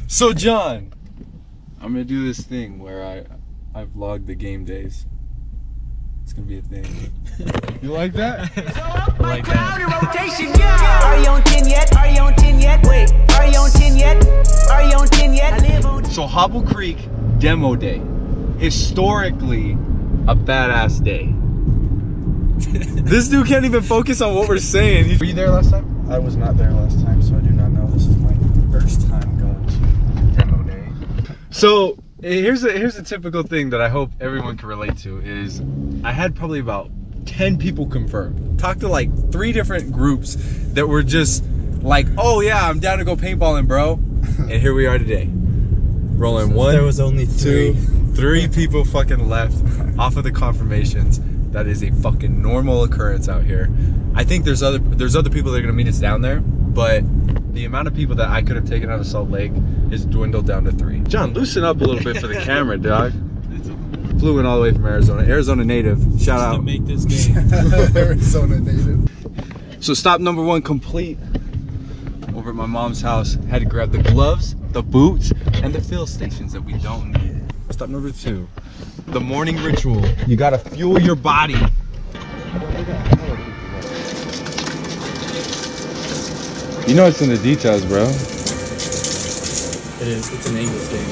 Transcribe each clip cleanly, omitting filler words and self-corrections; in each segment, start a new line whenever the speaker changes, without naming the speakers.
So John, I'm gonna do this thing where I vlog the game days. It's gonna be a thing. You like that?
I like that. Are you on 10 yet? Are you on 10 yet? Wait, are you on 10 yet? Are you on 10 yet?
So Hobble Creek demo day. Historically, a badass day. This dude can't even focus on what we're saying. Were you there last time?
I was not there last time, so I do not know. This is my first time going to demo day.
So here's a typical thing that I hope everyone can relate to is I had probably about 10 people confirm. Talked to like 3 different groups that were just like, oh yeah, I'm down to go paintballing, bro. And here we are today. Rolling one,
there was only
3 people fucking left off of the confirmations. That is a fucking normal occurrence out here. I think there's other people that are gonna meet us down there, but the amount of people that I could have taken out of Salt Lake is dwindled down to 3. John, loosen up a little bit for the camera, dog. Flew in all the way from Arizona. Arizona native. Shout out.
To make this game. Arizona native.
So stop number 1 complete. Over at my mom's house. Had to grab the gloves, the boots, and the fill stations that we don't need. Stop number 2. The morning ritual. You gotta fuel your body. You know it's in the details, bro.
It is. It's an English game.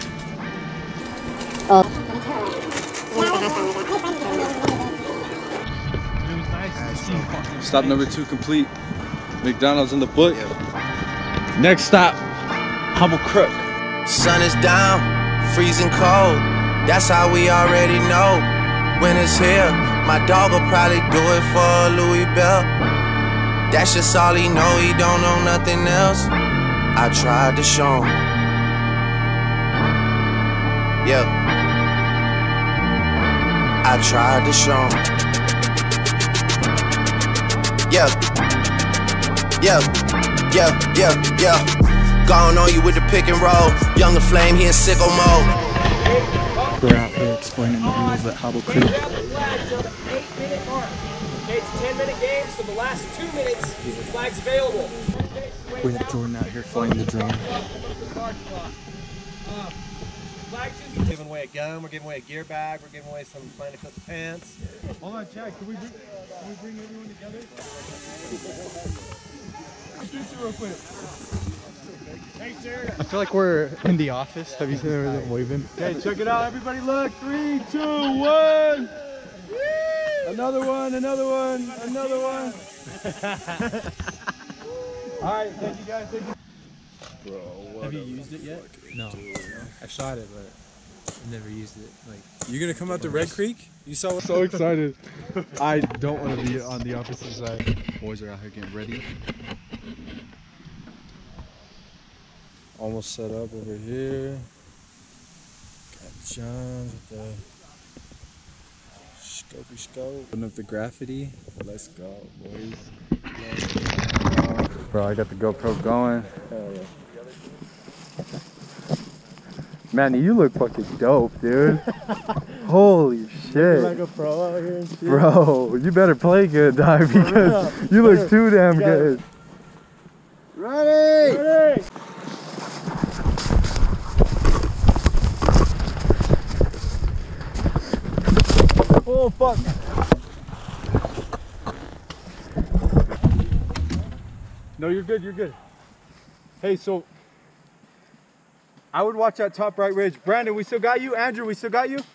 Stop number 2 complete. McDonald's in the book. Next stop, Hobble Creek.
Sun is down, freezing cold. That's how we already know. When it's here, my dog will probably do it for Louis Bell. That's just all he know, he don't know nothing else. I tried to show him. Yeah. I tried to show him. Yeah. Yeah. Yeah. Yeah. Yeah. Gone on you with the pick and roll. Younger Flame, he in sicko mode.
We're out here explaining the rules at Hobble Creek.
Okay, it's a 10-minute game, so the last 2 minutes, the flag's available.
We have Jordan out here flying the drone.
We're giving away a gun, we're giving away a gear bag, we're giving away some Planet Filter pants.
Hold on, Chad, can we bring everyone together? Real quick. I feel like we're in the office. Have you seen everything waving?
Okay, check it out, everybody. Look, 3, 2, 1. Another one, another one, another one. All right, thank you guys. Thank you. Bro,
have you used it yet? No. I've shot it, but I've never used it. Like,
you're gonna come out to Red Creek? You saw?
So excited. I don't want to be on the opposite side.
Boys are out here getting ready. Almost set up over here. Got John with the scopey scope. Putting up the graffiti. Let's go, boys. Bro, I got the GoPro going. Hell yeah. Manny, you look fucking dope, dude. Holy shit.
Like a pro out here and shit.
Bro, you better play good, dog, because you look too damn good. Ready? Ready! Oh fuck! No, you're good. You're good. Hey, so I would watch that top right ridge. Brandon, we still got you. Andrew, we still got you.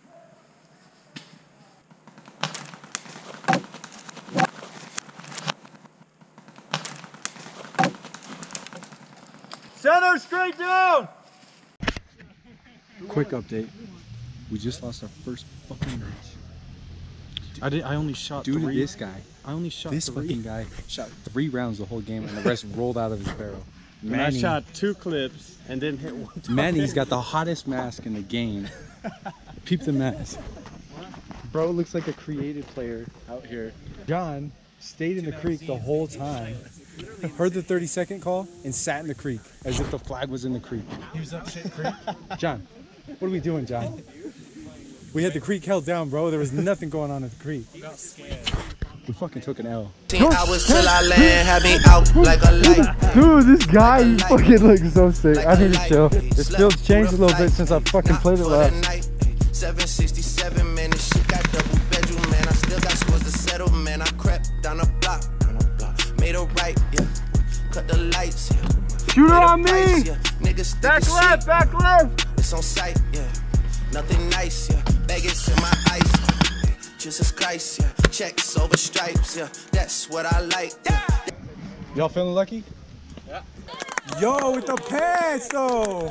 Center straight down. Quick update. We just lost our first fucking race.
I only shot
Due
3.
to this guy.
I only shot
This
3.
fucking guy shot 3 rounds the whole game and the rest rolled out of his barrel.
I shot 2 clips and didn't hit 1 target.
Manny's got the hottest mask in the game. Peep the mask. Bro looks like a creative player out here. John stayed in the creek the whole time. Heard the 30-second call and sat in the creek as if the flag was in the creek.
He was up shit creek.
John, what are we doing, John? We had the creek held down, bro. There was nothing going on at the creek.
He got scared.
We fucking took an L.
10 hours till I land, had me out like a light.
Dude, this guy, he fucking looks so sick. I need to chill. This field's changed a little bit since I fucking played it last.
767, man, this shit got double bedroom, man. I still got scores to settle, man. I crept down the block, made a right, yeah. Cut the lights, yeah.
Shoot her on me!
Niggas
back left, back left!
It's on sight, yeah. Nothing nice, yeah. Baggage in my ice. Jesus Christ, yeah. Checks over stripes, yeah. That's what I like, yeah.
Y'all feeling lucky?
Yeah. Yo, with the pants though.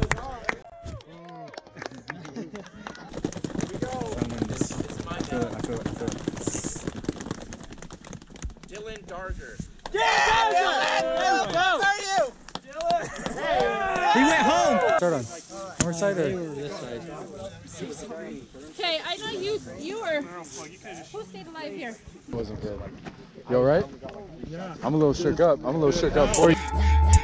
Dylan Darger.
Yeah, Dylan! Let's go!
He went home! Start on. North side or?
Okay, I know you were. Who stayed alive here?
Wasn't good. You alright? Yeah. I'm a little shook up. For you.